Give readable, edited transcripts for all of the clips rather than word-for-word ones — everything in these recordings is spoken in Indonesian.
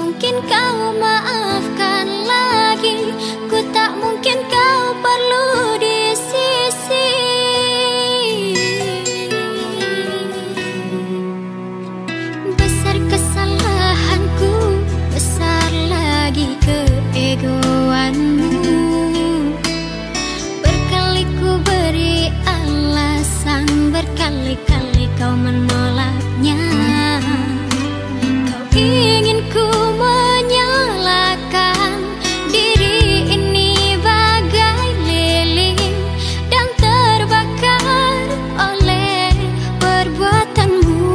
mungkin kau maafkan lagi, ku tak mungkin kau perlu di sisi. Besar kesalahanku, besar lagi keegoanmu. Berkali ku beri alasan, berkali-kali kau menolaknya. Kau ingin ku menyalakan diri ini bagai lilin dan terbakar oleh perbuatanmu.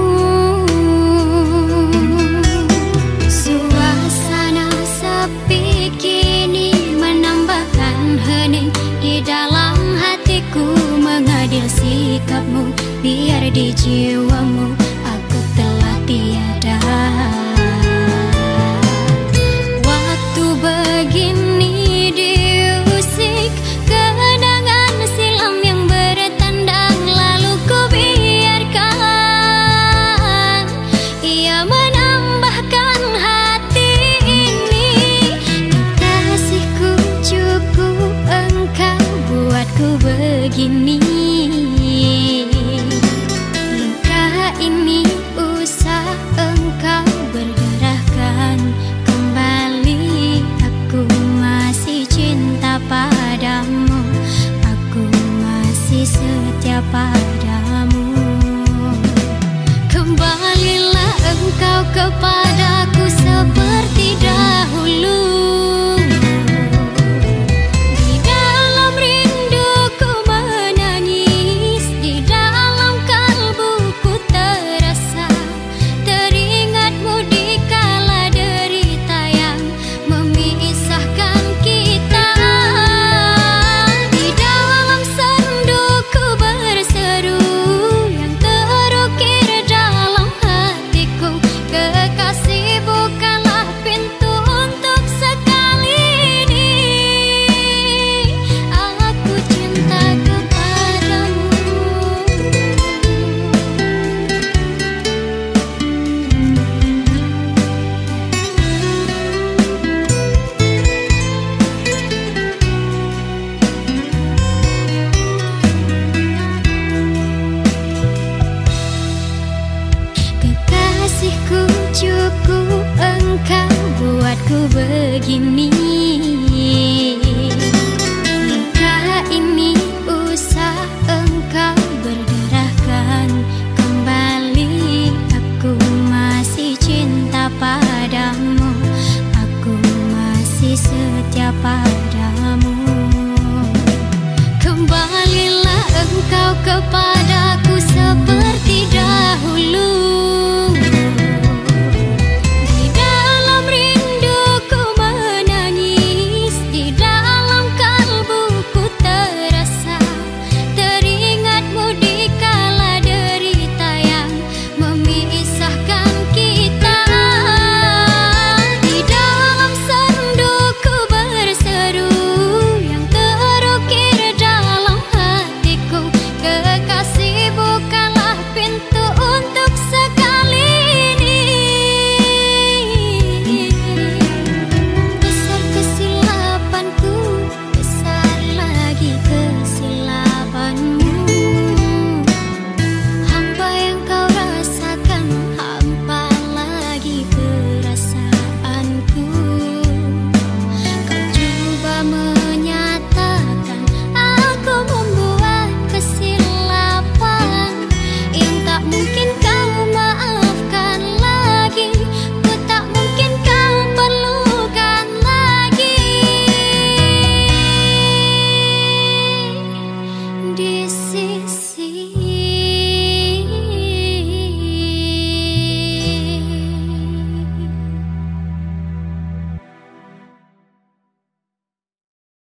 Suasana sepi kini menambahkan hening di dalam hatiku, mengadil sikapmu biar di jiwamu aku telah tiada. Waktu begini diusik kenangan silam yang bertandang, lalu ku biarkan ia menambahkan hati ini. Kekasihku, cukup engkau buatku begini. Luka ini usah engkau berderahkan kembali. Aku masih cinta padamu, aku masih setia padamu. Kembalilah engkau kepadaku seperti dahulu. Di dalam rinduku menangis, di dalam kalbuku terasa teringatmu di kala derita yang memisahkan kita. Di dalam senduku berseru yang terukir dalam hatiku, kekasih bukanlah pintu untuk sekali ini. Aku cinta kepadamu. Kekasihku, cukup engkau buatku begini. Luka ini usah engkau berderahkan kembali. Aku masih cinta padamu, aku masih setia padamu. Kembalilah engkau kepadaku seperti dahulu.